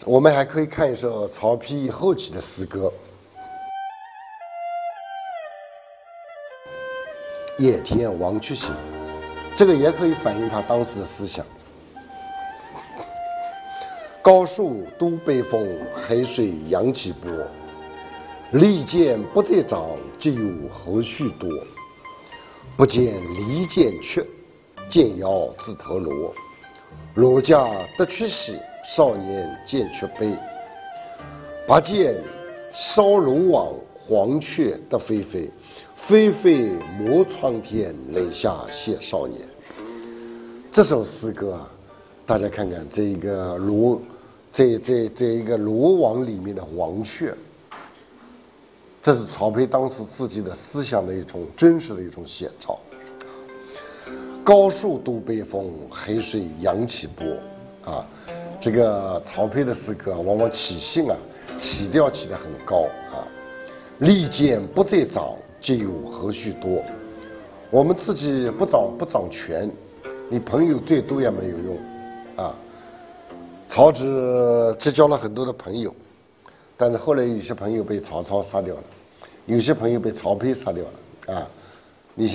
我们还可以看一首曹丕后期的诗歌《野田王去行》，这个也可以反映他当时的思想。高树都北风，海水扬起波。利剑不再长，只有后续多。不见离间缺，见腰自投罗。罗家得却喜，少年见却悲。拔剑烧龙王，黄雀得飞飞。飞飞摩苍天，垒下谢少年。这首诗歌啊，大家看看这一个罗，这一个罗网里面的黄雀，这是曹丕当时自己的思想的一种真实的一种写照。高树都北风，海水扬起波。啊，这个曹丕的诗歌啊，往往起兴啊，起调起得很高啊。利剑不再长，皆有何须多。我们自己不掌权，你朋友最多也没有用啊。曹植结交了很多的朋友，但是后来有些朋友被曹操杀掉了，有些朋友被曹丕杀掉了啊。你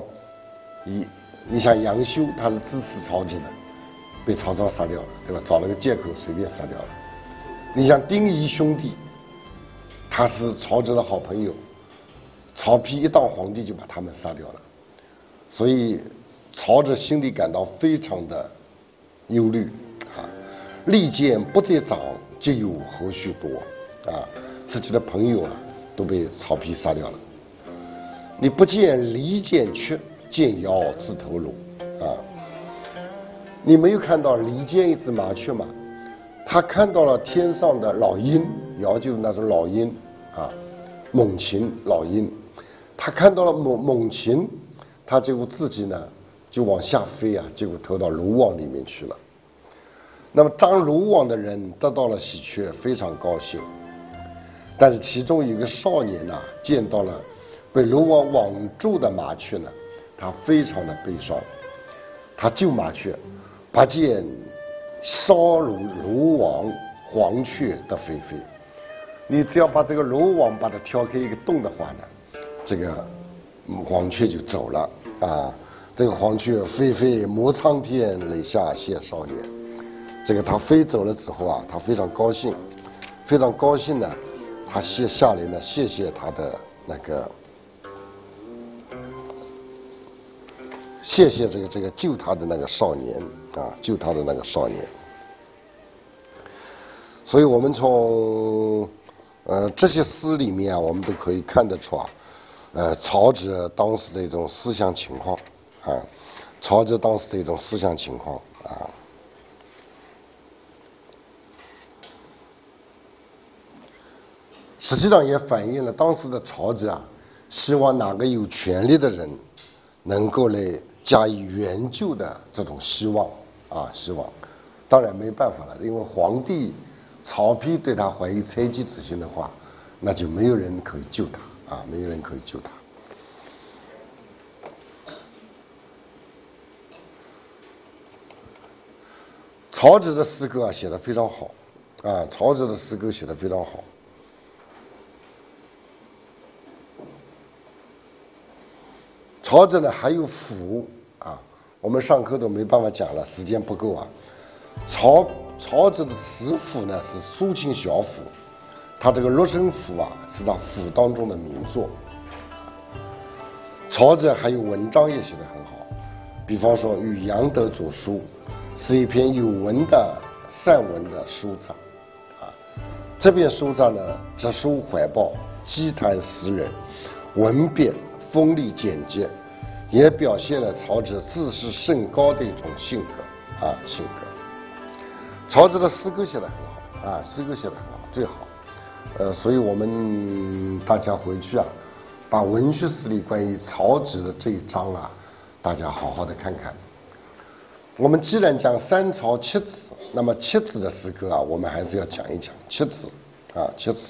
像杨修，他是支持曹植的，被曹操杀掉了，对吧？找了个借口随便杀掉了。你像丁仪兄弟，他是曹植的好朋友，曹丕一当皇帝就把他们杀掉了，所以曹植心里感到非常的忧虑啊。利剑不再长，皆有后续多啊，自己的朋友啊都被曹丕杀掉了。你不见离间缺，见腰自投罗啊。你没有看到离间一只麻雀吗？他看到了天上的老鹰，遥就是那种老鹰啊，猛禽老鹰，他看到了猛禽，他结果自己呢就往下飞啊，结果投到罗网里面去了。那么张罗网的人得到了喜鹊，非常高兴，但是其中有一个少年呐，见到了被罗网网住的麻雀呢，他非常的悲伤，他救麻雀，拔剑烧罗网，黄雀得飞飞。你只要把这个罗网把它挑开一个洞的话呢，这个黄雀就走了啊。这个黄雀飞飞摩苍天，垒下谢少年。这个他飞走了之后啊，他非常高兴，非常高兴呢，他下来呢，谢谢他的那个，谢谢这个救他的那个少年啊，救他的那个少年。所以我们从这些诗里面啊，我们都可以看得出啊，曹植当时的一种思想情况啊，曹植当时的一种思想情况啊。实际上也反映了当时的曹植啊，希望哪个有权力的人能够来加以援救的这种希望啊，希望。当然没办法了，因为皇帝曹丕对他怀有猜忌之心的话，那就没有人可以救他啊，没有人可以救他。曹植的诗歌啊写得非常好啊，曹植的诗歌写得非常好。曹植呢还有赋啊，我们上课都没办法讲了，时间不够啊。曹植的词赋呢是抒情小赋，他这个六声赋啊是他赋当中的名作。曹植还有文章也写得很好，比方说《与杨德祖书》是一篇有文的散文的书章啊。这篇书章呢直抒怀抱，激谈诗人，文笔锋利简洁，也表现了曹植自视甚高的一种性格啊，性格。曹植的诗歌写得很好啊，诗歌写得很好，最好。所以我们大家回去啊，把文学史里关于曹植的这一章啊，大家好好的看看。我们既然讲三曹七子，那么七子的诗歌啊，我们还是要讲一讲七子啊，七子。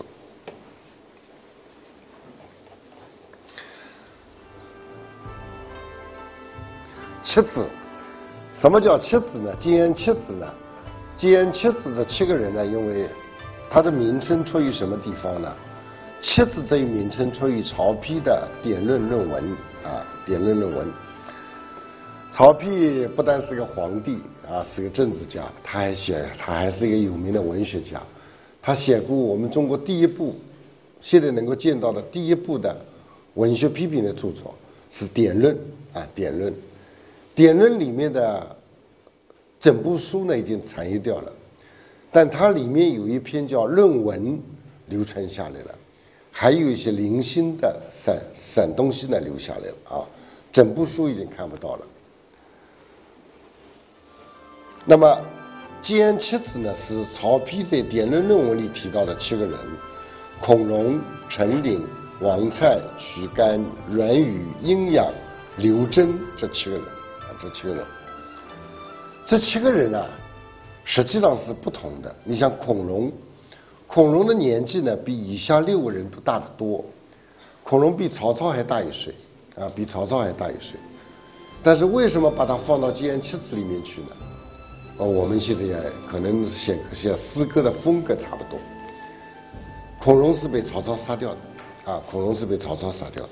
七子，什么叫七子呢？今言七子呢， 建安七子这7个人呢，因为他的名称出于什么地方呢？七子这一名称出于曹丕的典论论文啊，典论论文。曹丕不但是个皇帝啊，是个政治家，他还是一个有名的文学家。他写过我们中国第一部，现在能够见到的第一部的文学批评的著作是《典论》啊，《典论》。《典论》里面的整部书呢已经残余掉了，但它里面有一篇叫《论文》流传下来了，还有一些零星的散东西呢留下来了啊，整部书已经看不到了。那么建安七子呢，是曹丕在《典论》论文里提到的7个人：孔融、陈琳、王粲、许干、阮宇、殷养、刘桢这7个人啊，这7个人。这7个人啊，实际上是不同的。你像孔融的年纪呢，比以下6个人都大得多。孔融比曹操还大1岁啊，比曹操还大1岁。但是为什么把他放到建安七子里面去呢？我们现在也可能写诗歌的风格差不多。孔融是被曹操杀掉的啊，孔融是被曹操杀掉的。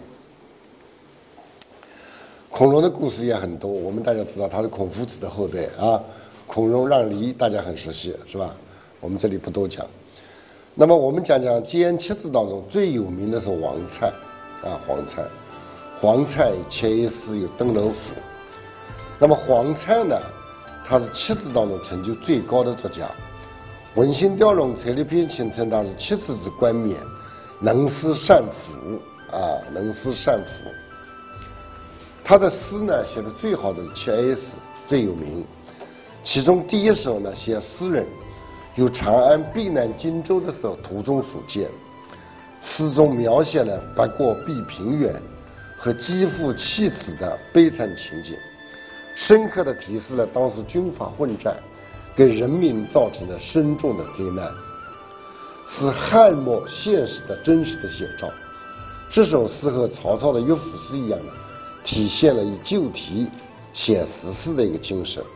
孔融的故事也很多，我们大家知道他是孔夫子的后代啊。孔融让梨大家很熟悉是吧？我们这里不多讲。那么我们讲建安七子当中最有名的是王粲啊，黄粲前一世有登楼赋。那么黄粲呢，他是七子当中成就最高的作家。文心雕龙蔡立篇请称他是七子之冠冕，能诗善赋啊，能诗善赋。他的诗呢写的最好的是七 A 诗，最有名。其中第一首呢写诗人由长安避难荆州的时候途中所见，诗中描写了不过避平原和肌肤弃子的悲惨情景，深刻地提示了当时军阀混战给人民造成的深重的灾难，是汉末现实的真实的写照。这首诗和曹操的乐府诗一样的，体现了以旧题写实事的一个精神。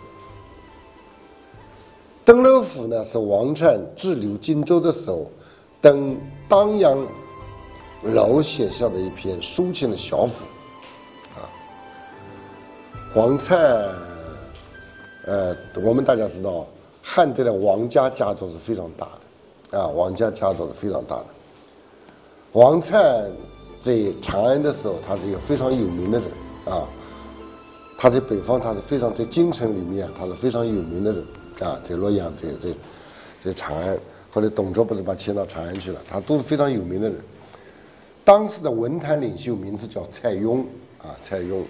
登楼赋呢，是王粲滞留荆州的时候登当阳楼写下的一篇抒情的小赋啊。黄粲我们大家知道汉代的王家家族是非常大的啊，王家家族是非常大的。王粲在长安的时候，他是一个非常有名的人啊。他在北方，他是非常在京城里面，他是非常有名的人啊，在洛阳，在长安。后来董卓不是把迁到长安去了，他都是非常有名的人。当时的文坛领袖名字叫蔡邕啊，蔡邕。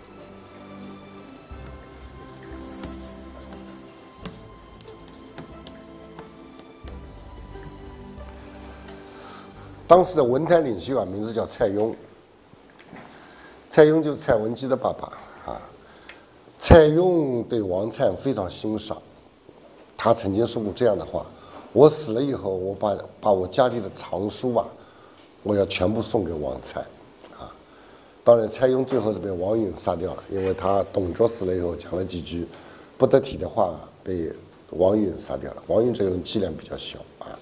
当时的文坛领袖啊，名字叫蔡邕。蔡邕就是蔡文姬的爸爸啊。蔡邕对王粲非常欣赏，他曾经说过这样的话：我死了以后，我把我家里的藏书啊，我要全部送给王粲啊。当然，蔡邕最后是被王允杀掉了，因为他董卓死了以后讲了几句不得体的话，被王允杀掉了。王允这个人气量比较小啊。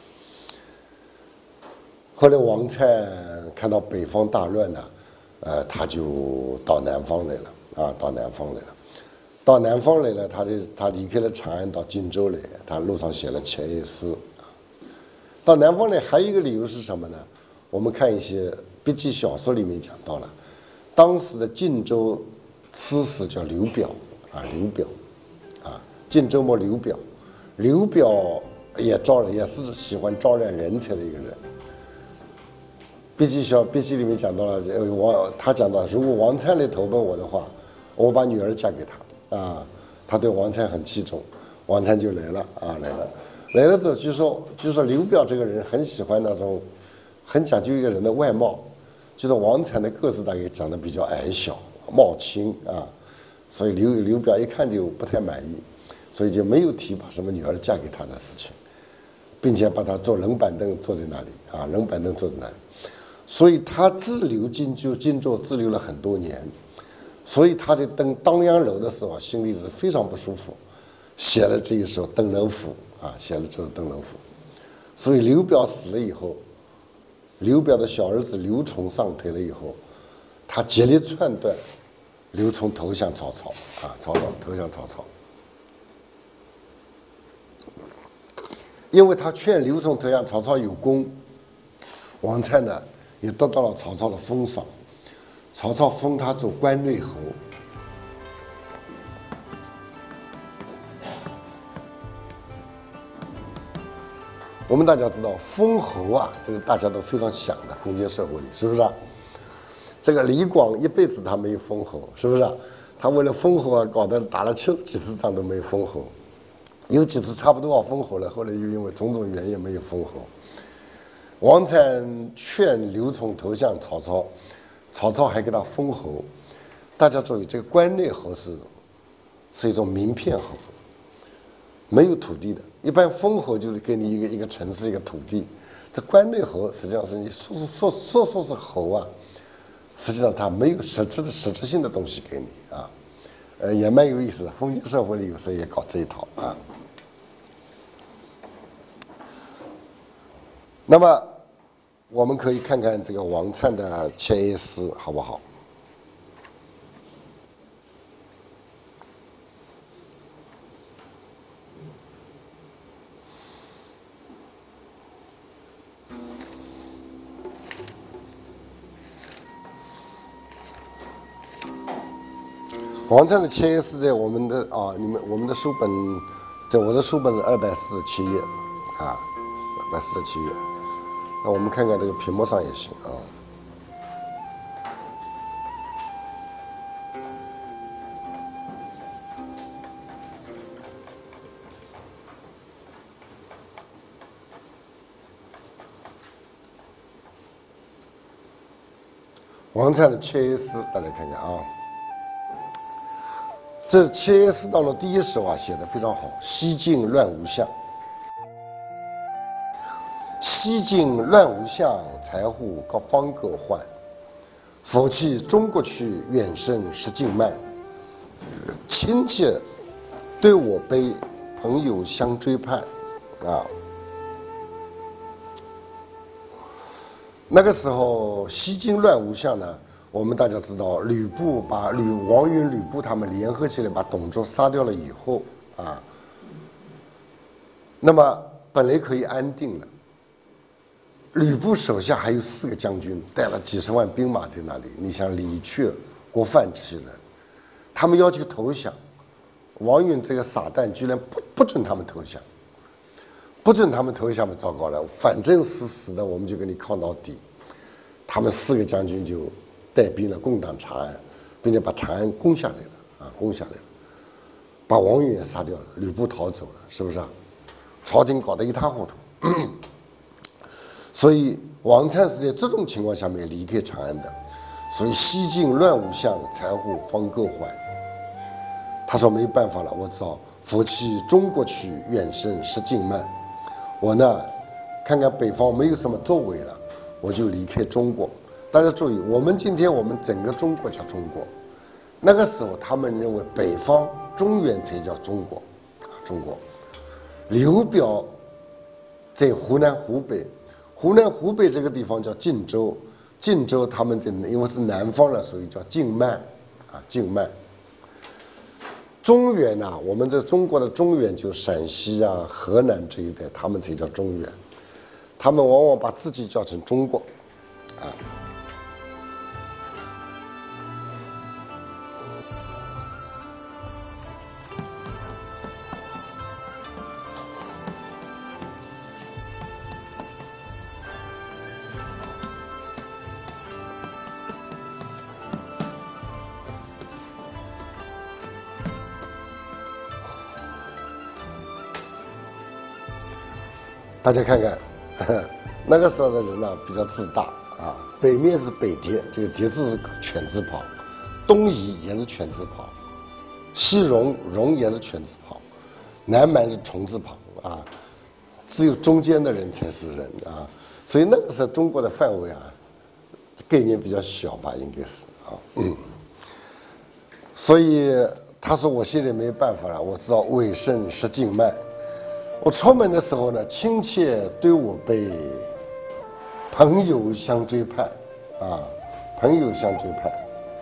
后来王粲看到北方大乱呢，他就到南方来了啊，到南方来了。到南方来了，他离开了长安，到荆州来，他路上写了7 A 诗。到南方来还有一个理由是什么呢？我们看一些笔记小说里面讲到了，当时的晋州刺史叫刘表啊，刘表啊，晋州末刘表，刘表也是喜欢招揽人才的一个人。笔记里面讲到了，他讲到，如果王粲来投奔我的话，我把女儿嫁给他啊。他对王粲很器重，王粲就来了啊，来了之后就说刘表这个人很喜欢那种很讲究一个人的外貌，就是王粲的个子大概长得比较矮小貌轻啊，所以刘表一看就不太满意，所以就没有提把什么女儿嫁给他的事情，并且把他做冷板凳坐在那里啊，冷板凳坐在那里。所以他滞留荆州滞留了很多年，所以他在登当阳楼的时候啊，心里是非常不舒服， 写了这一首《登人赋》啊，写了这首《登人赋》。所以刘表死了以后，刘表的小儿子刘琮上台了以后，他极力篡断刘琮投降曹操啊，投降曹操。因为他劝刘琮投降曹操有功，王粲呢也得到了曹操的封赏，曹操封他做关内侯。我们大家知道封侯啊，这个大家都非常想的，封建社会里是不是啊？这个李广一辈子他没有封侯，是不是啊？他为了封侯啊，搞得打了70几次仗都没有封侯。有几次差不多要封侯了，后来又因为种种原因没有封侯。王粲劝刘琮投降曹操，曹操还给他封侯。大家注意，这个关内侯是一种名片侯，没有土地的。一般封侯就是给你一个城市一个土地，这关内侯实际上是你说是侯啊，实际上他没有实质性的东西给你啊。也蛮有意思的，封建社会里有时候也搞这一套啊。那么，我们可以看看这个王粲的前言诗，好不好？王粲的前言诗在我们的我们的书本，在我的书本是247页啊，247页。那我们看看这个屏幕上也行啊。王粲的前言诗，大家看看啊。这前言诗当中第一首啊写得非常好，西晋乱无相。西晋乱无相，财户方各换。夫弃中国去，远胜失境慢。亲戚对我悲，朋友相追盼啊。那个时候西晋乱无相呢，我们大家知道，吕布把王允、吕布他们联合起来把董卓杀掉了以后啊，那么本来可以安定了。吕布手下还有4个将军，带了几十万兵马在那里。你像李傕、郭范这些人，他们要求投降，王允这个傻蛋居然不准他们投降，不准他们投降嘛，糟糕了，反正是死的，我们就跟你抗到底。他们4个将军就带兵了，攻打长安，并且把长安攻下来了啊，攻下来了，把王允也杀掉了，吕布逃走了，是不是啊？朝廷搞得一塌糊涂。所以王粲是在这种情况下面离开长安的，所以西晋乱无相，财户方各换。他说没办法了，我只好夫弃中国去，远胜失境慢。我呢，看看北方没有什么作为了，我就离开中国。大家注意，我们今天我们整个中国叫中国，那个时候他们认为北方中原才叫中国，中国。刘表在湖南、湖北。湖南、湖北这个地方叫晋州，晋州他们因为是南方了，所以叫晋慢，啊，晋慢。中原呐，我们这中国的中原就是陕西啊、河南这一带，他们才叫中原。他们往往把自己叫成中国，啊。大家看看，那个时候的人呢比较自大啊。北面是北狄，这个狄字是犬字旁；东夷也是犬字旁；西戎也是犬字旁；南蛮是虫字旁啊。只有中间的人才是人啊。所以那个时候中国的范围啊，概念比较小吧，应该是啊。所以他说我现在没办法了，我知道尾肾失静脉。我出门的时候呢，亲切对我被朋友相追盼，啊，朋友相追盼。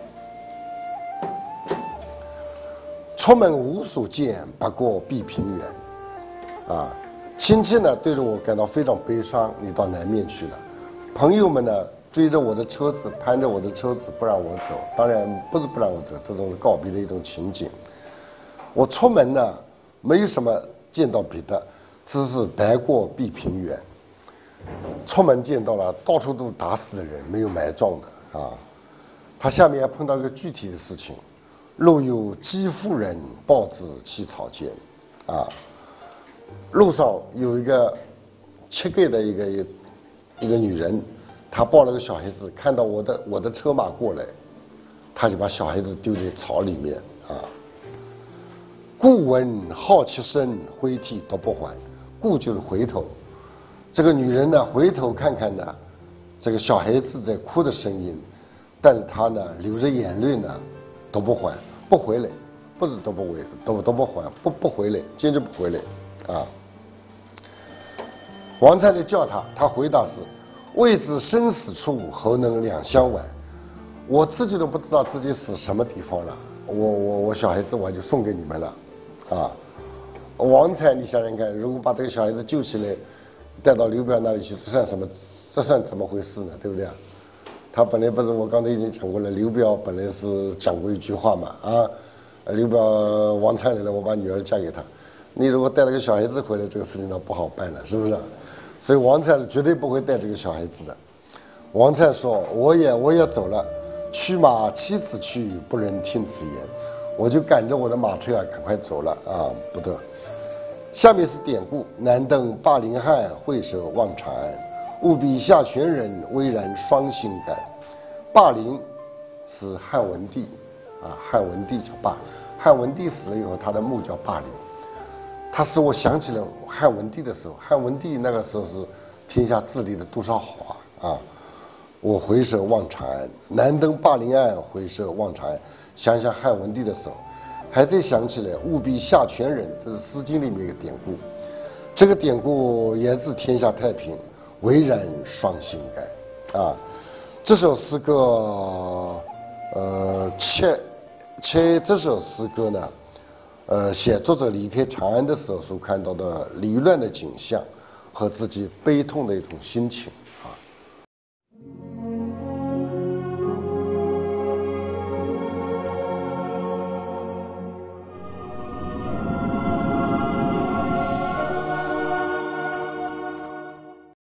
出门无所见，不过碧平原，啊，亲戚呢对着我感到非常悲伤，你到南面去了。朋友们呢追着我的车子，攀着我的车子不让我走，当然不是不让我走，这种告别的一种情景。我出门呢没有什么见到别的，只是白过碧平原。出门见到了到处都打死的人，没有埋葬的啊。他下面还碰到一个具体的事情，路有姬妇人，抱子弃草间，啊，路上有一个乞丐的一个女人，她抱了个小孩子，看到我的车马过来，她就把小孩子丢在草里面啊。故闻好奇声，回涕独不还。故就是回头，这个女人呢回头看看呢，这个小孩子在哭的声音，但是她呢流着眼泪呢，都不还，不回来，不是都不回，都不还，不回来，坚决不回来啊。王太太叫他回答是：未知生死处，何能两相挽？我自己都不知道自己死什么地方了，我小孩子我就送给你们了，啊。王才，你想想看，如果把这个小孩子救起来，带到刘表那里去，这算什么？这算怎么回事呢？对不对啊？他本来不是我刚才已经讲过了，刘表本来是讲过一句话嘛，啊，刘表王才来了，我把女儿嫁给他。你如果带了个小孩子回来，这个事情呢不好办了，是不是？所以王才绝对不会带这个小孩子的。王才说：“我也走了，驱马妻子去，不忍听此言。”我就赶着我的马车啊，赶快走了啊，不得。下面是典故：南登霸陵汉，会舍望长安。务比下泉人，巍然双心肝。霸陵是汉文帝啊，汉文帝叫霸。汉文帝死了以后，他的墓叫霸陵。他使我想起了汉文帝的时候，汉文帝那个时候是天下治理的多少好啊！我回首望长安，南登霸陵岸，回首望长安。想想汉文帝的时候，还得想起来务必下泉人，这是《诗经》里面一个典故。这个典故也是天下太平，巍然双心肝啊！这首诗歌，这首诗歌呢，写作者离开长安的时候所看到的离乱的景象和自己悲痛的一种心情啊。